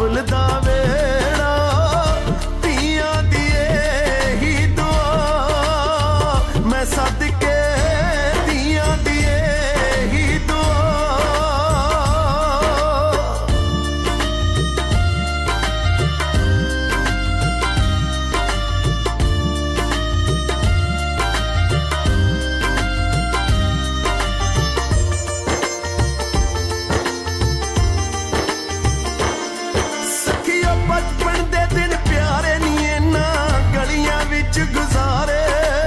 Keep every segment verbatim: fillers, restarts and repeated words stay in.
बाबुल दा वेड़ा तियां दी ही दुआ मैं सदके तियां दी ही दुआ गुजारे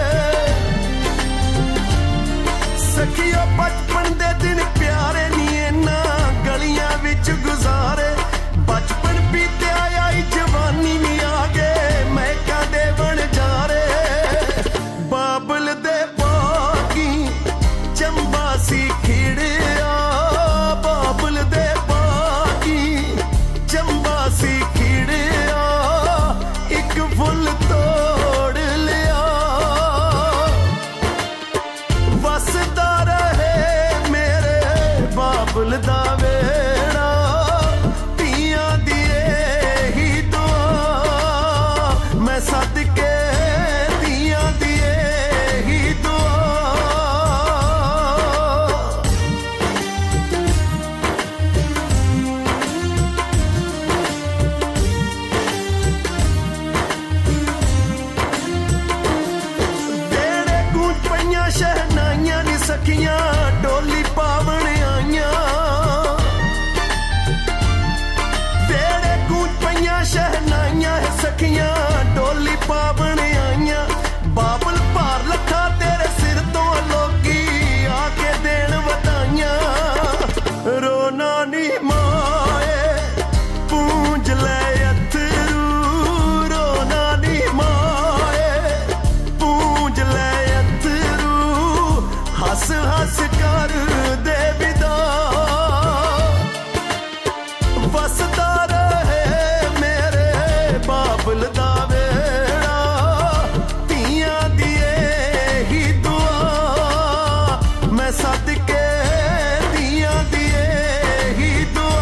सखियो बचपन दे दिन प्यारे नी इन्ना गलियां विच गुजारे बचपन बीते आई जवानी नी आगे मैं कदे बन जा रे बाबुल दे बागी चंबा सी खिड़िया बाबुल दे बागी चंबा सी खिड़िया एक फुल तो बाबुल दा वेड़ा तियां दी ही दुआ मैं सदके तियां दी ही दुआ वेड़े गूंज पईयां शहनाइयां नी सखियां डोली पावण शहनाइयां है सखियां डोली पावण आइयां बाबुल भार लखा तेरे सिर तो लोकी आके देन वधाइयां रोना नी माए पूंज ले अथरू रोना नी माए पूंज ले अथरू हस हस कर दे विदा वसदा बाबुल दा वेड़ा तियां दी ही दुआ मैं सदके तियां दी ही दुआ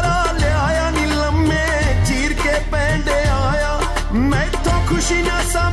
खुशी ना